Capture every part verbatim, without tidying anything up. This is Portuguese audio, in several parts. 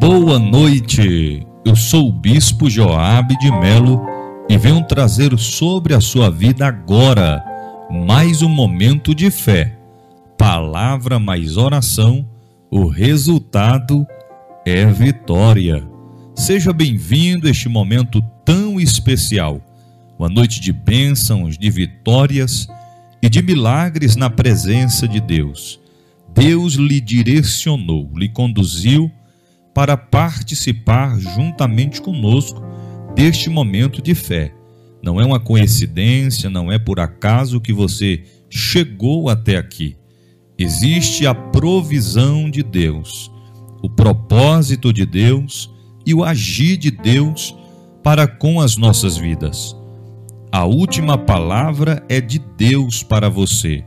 Boa noite, eu sou o Bispo Joabe de Melo e venho trazer sobre a sua vida agora mais um momento de fé. Palavra mais oração, o resultado é vitória. Seja bem-vindo a este momento tão especial, uma noite de bênçãos, de vitórias e de milagres na presença de Deus. Deus lhe direcionou, lhe conduziu para participar juntamente conosco deste momento de fé. Não é uma coincidência, não é por acaso que você chegou até aqui. Existe a provisão de Deus, o propósito de Deus e o agir de Deus para com as nossas vidas. A última palavra é de Deus para você.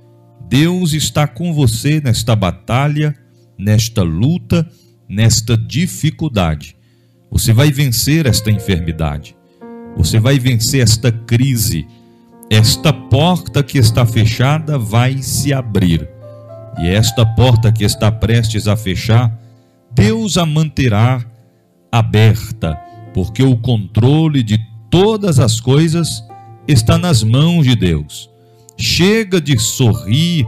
Deus está com você nesta batalha, nesta luta, nesta dificuldade. Você vai vencer esta enfermidade. Você vai vencer esta crise. Esta porta que está fechada vai se abrir. E esta porta que está prestes a fechar, Deus a manterá aberta, porque o controle de todas as coisas está nas mãos de Deus. Chega de sorrir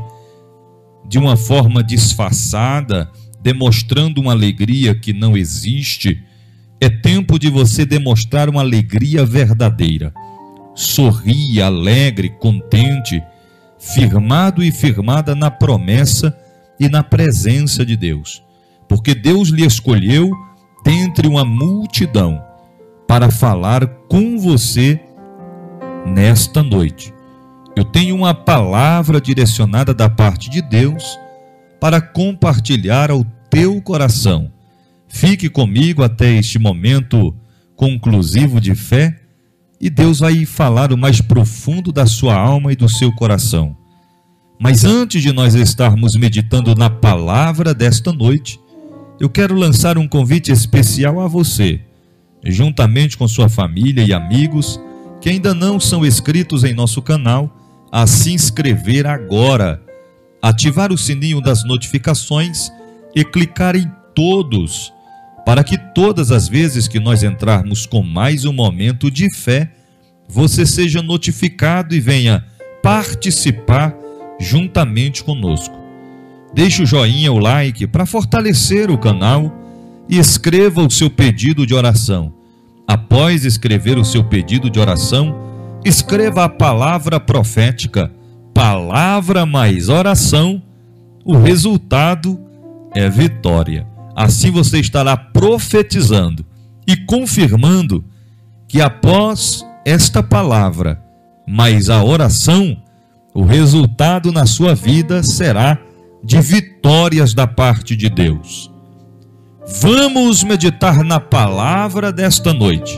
de uma forma disfarçada, demonstrando uma alegria que não existe. É tempo de você demonstrar uma alegria verdadeira. Sorri, alegre, contente, firmado e firmada na promessa e na presença de Deus. Porque Deus lhe escolheu dentre uma multidão para falar com você nesta noite. Eu tenho uma palavra direcionada da parte de Deus para compartilhar ao teu coração. Fique comigo até este momento conclusivo de fé e Deus vai falar o mais profundo da sua alma e do seu coração. Mas antes de nós estarmos meditando na palavra desta noite, eu quero lançar um convite especial a você, juntamente com sua família e amigos que ainda não são inscritos em nosso canal, a se inscrever agora, ativar o sininho das notificações e clicar em todos, para que todas as vezes que nós entrarmos com mais um momento de fé, você seja notificado e venha participar juntamente conosco. Deixe o joinha, o like para fortalecer o canal e escreva o seu pedido de oração. Após escrever o seu pedido de oração, escreva a palavra profética, palavra mais oração, o resultado é vitória. Assim você estará profetizando e confirmando que após esta palavra, mais a oração, o resultado na sua vida será de vitórias da parte de Deus. Vamos meditar na palavra desta noite.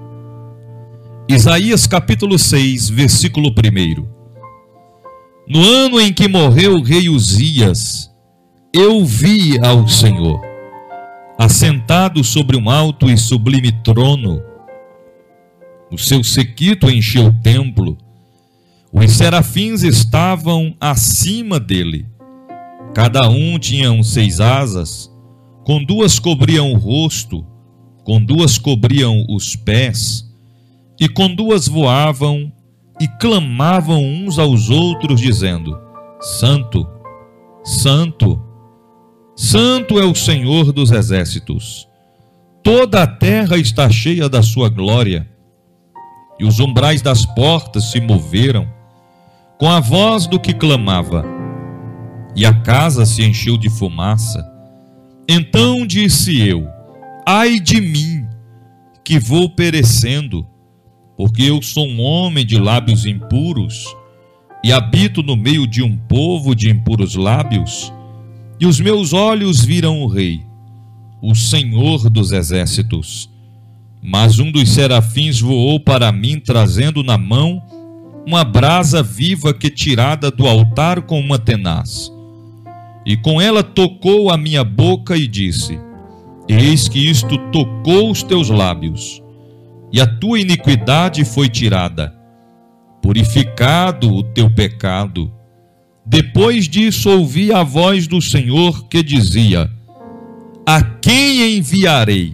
Isaías capítulo seis, versículo um. No ano em que morreu o rei Uzias, eu vi ao Senhor, assentado sobre um alto e sublime trono. O seu séquito encheu o templo. Os serafins estavam acima dele. Cada um tinha seis asas, com duas cobriam o rosto, com duas cobriam os pés, e com duas voavam e clamavam uns aos outros, dizendo: Santo, Santo, Santo é o Senhor dos exércitos. Toda a terra está cheia da sua glória. E os umbrais das portas se moveram com a voz do que clamava, e a casa se encheu de fumaça. Então disse eu: ai de mim, que vou perecendo, porque eu sou um homem de lábios impuros, e habito no meio de um povo de impuros lábios, e os meus olhos viram o Rei, o Senhor dos exércitos. Mas um dos serafins voou para mim, trazendo na mão uma brasa viva que tirada do altar com uma tenaz. E com ela tocou a minha boca e disse: eis que isto tocou os teus lábios, e a tua iniquidade foi tirada, purificado o teu pecado. Depois disso ouvi a voz do Senhor que dizia: a quem enviarei?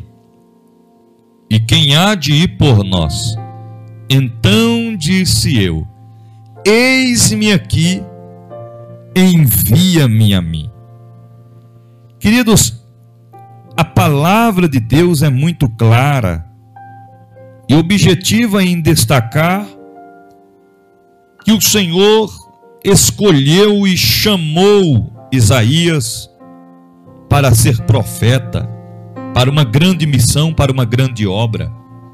E quem há de ir por nós? Então disse eu: eis-me aqui, envia-me a mim. Queridos, a palavra de Deus é muito clara e objetiva em destacar que o Senhor escolheu e chamou Isaías para ser profeta, para uma grande missão, para uma grande obra.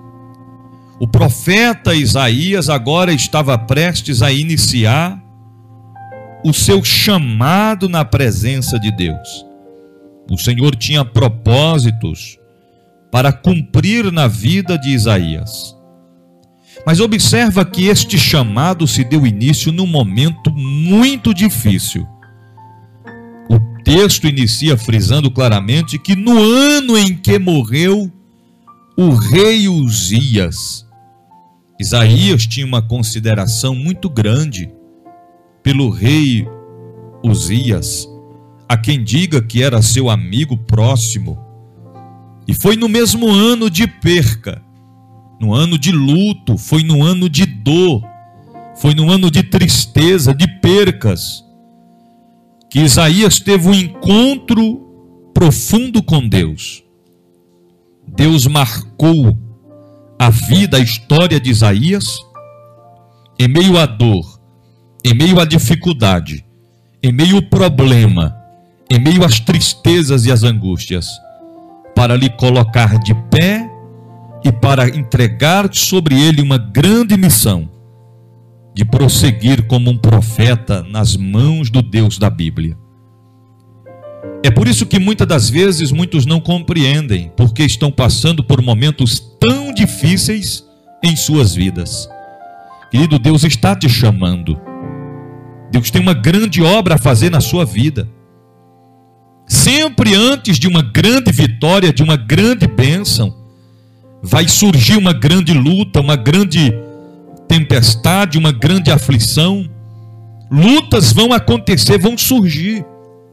O profeta Isaías agora estava prestes a iniciar o seu chamado na presença de Deus. O Senhor tinha propósitos para cumprir na vida de Isaías. Mas observa que este chamado se deu início num momento muito difícil. O texto inicia frisando claramente que no ano em que morreu o rei Uzias, Isaías tinha uma consideração muito grande pelo rei Uzias, a quem diga que era seu amigo próximo. E foi no mesmo ano de perca, no ano de luto, foi no ano de dor, foi no ano de tristeza, de percas, que Isaías teve um encontro profundo com Deus. Deus marcou a vida, a história de Isaías, em meio à dor, em meio à dificuldade, em meio ao problema, em meio às tristezas e às angústias, para lhe colocar de pé e para entregar sobre ele uma grande missão de prosseguir como um profeta nas mãos do Deus da Bíblia. É por isso que muitas das vezes muitos não compreendem, porque estão passando por momentos tão difíceis em suas vidas. Querido, Deus está te chamando. Deus tem uma grande obra a fazer na sua vida. Sempre antes de uma grande vitória, de uma grande bênção, vai surgir uma grande luta, uma grande tempestade, uma grande aflição. Lutas vão acontecer, vão surgir.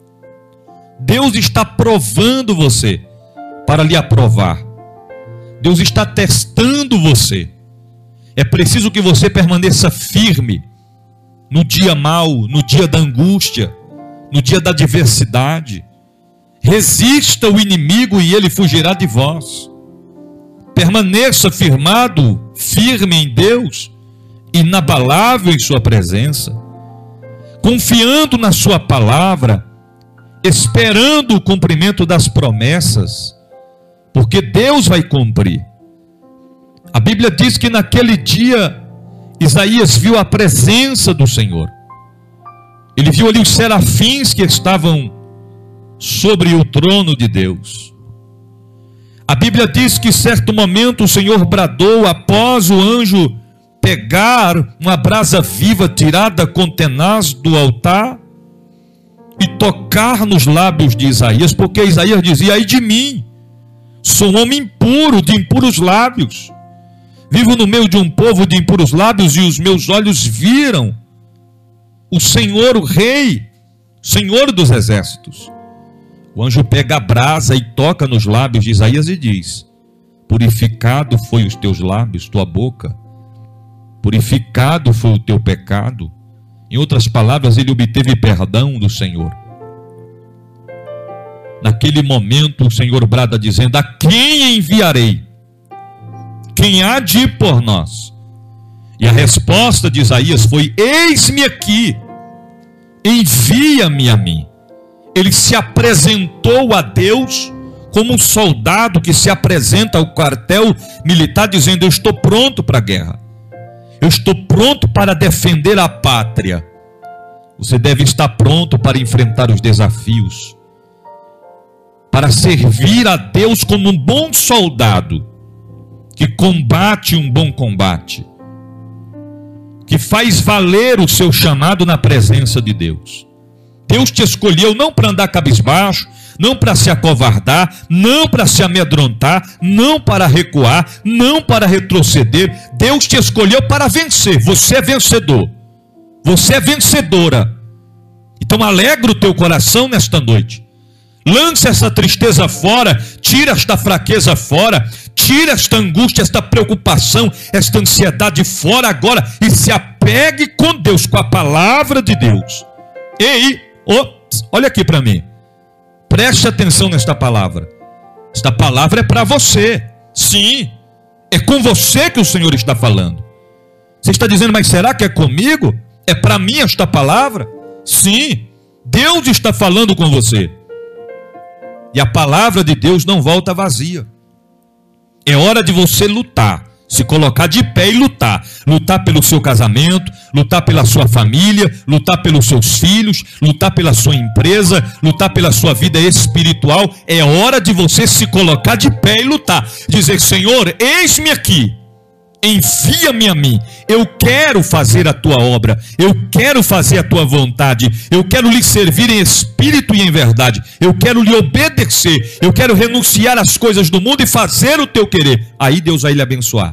Deus está provando você para lhe aprovar. Deus está testando você. É preciso que você permaneça firme no dia mau, no dia da angústia, no dia da adversidade. Resista o inimigo e ele fugirá de vós. Permaneça firmado, firme em Deus, inabalável em sua presença, confiando na sua palavra, esperando o cumprimento das promessas, porque Deus vai cumprir. A Bíblia diz que naquele dia Isaías viu a presença do Senhor. Ele viu ali os serafins que estavam sobre o trono de Deus. A Bíblia diz que em certo momento o Senhor bradou após o anjo pegar uma brasa viva tirada com tenaz do altar e tocar nos lábios de Isaías, porque Isaías dizia: ai de mim, sou um homem impuro, de impuros lábios, vivo no meio de um povo de impuros lábios, e os meus olhos viram o Senhor, o Rei, Senhor dos exércitos. O anjo pega a brasa e toca nos lábios de Isaías e diz: purificado foi os teus lábios, tua boca, purificado foi o teu pecado. Em outras palavras, ele obteve perdão do Senhor. Naquele momento o Senhor brada dizendo: a quem enviarei? Quem há de ir por nós? E a resposta de Isaías foi: eis-me aqui, envia-me a mim. Ele se apresentou a Deus como um soldado que se apresenta ao quartel militar dizendo: eu estou pronto para a guerra, eu estou pronto para defender a pátria. Você deve estar pronto para enfrentar os desafios, para servir a Deus como um bom soldado, que combate um bom combate, que faz valer o seu chamado na presença de Deus. Deus te escolheu não para andar cabisbaixo, não para se acovardar, não para se amedrontar, não para recuar, não para retroceder. Deus te escolheu para vencer. Você é vencedor, você é vencedora. Então alegra o teu coração nesta noite, Lance essa tristeza fora, tira esta fraqueza fora, tira esta angústia, esta preocupação, esta ansiedade fora agora e se apegue com Deus, com a palavra de Deus. Ei, ops, olha aqui para mim. Preste atenção nesta palavra. Esta palavra é para você. Sim, é com você que o Senhor está falando. Você está dizendo, mas será que é comigo? É para mim esta palavra? Sim, Deus está falando com você. E a palavra de Deus não volta vazia. É hora de você lutar, se colocar de pé e lutar. Lutar pelo seu casamento, lutar pela sua família, lutar pelos seus filhos, lutar pela sua empresa, lutar pela sua vida espiritual. É hora de você se colocar de pé e lutar. Dizer, Senhor, eis-me aqui. Envia-me a mim, eu quero fazer a tua obra, eu quero fazer a tua vontade, eu quero lhe servir em espírito e em verdade, eu quero lhe obedecer, eu quero renunciar às coisas do mundo e fazer o teu querer. Aí Deus vai lhe abençoar.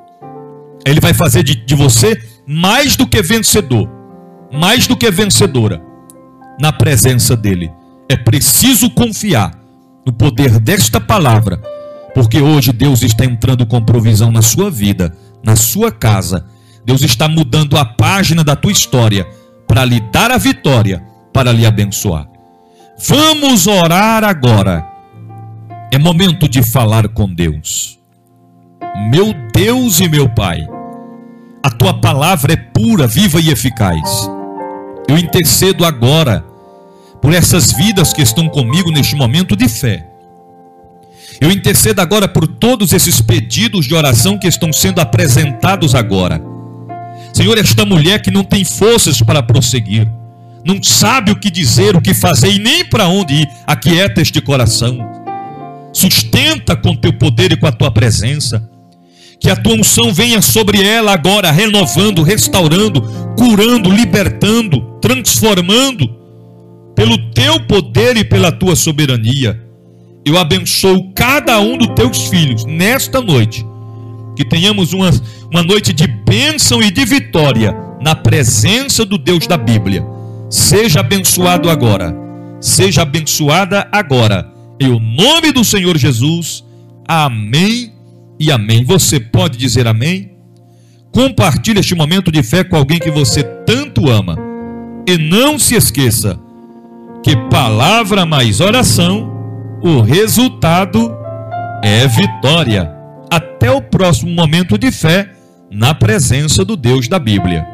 Ele vai fazer de, de você mais do que vencedor, mais do que vencedora, na presença dele. É preciso confiar no poder desta palavra, porque hoje Deus está entrando com provisão na sua vida, na sua casa. Deus está mudando a página da tua história para lhe dar a vitória, para lhe abençoar. Vamos orar agora. É momento de falar com Deus. Meu Deus e meu Pai, a tua palavra é pura, viva e eficaz. Eu intercedo agora por essas vidas que estão comigo neste momento de fé. Eu intercedo agora por todos esses pedidos de oração que estão sendo apresentados agora. Senhor, esta mulher que não tem forças para prosseguir, não sabe o que dizer, o que fazer e nem para onde ir, aquieta este coração. Sustenta com teu poder e com a tua presença. Que a tua unção venha sobre ela agora, renovando, restaurando, curando, libertando, transformando, pelo teu poder e pela tua soberania. Eu abençoo cada um dos teus filhos nesta noite. Que tenhamos uma, uma noite de bênção e de vitória na presença do Deus da Bíblia. Seja abençoado agora. Seja abençoada agora. Em nome do Senhor Jesus. Amém e amém. Você pode dizer amém? Compartilhe este momento de fé com alguém que você tanto ama. E não se esqueça que palavra mais oração, o resultado é vitória. Até o próximo momento de fé na presença do Deus da Bíblia.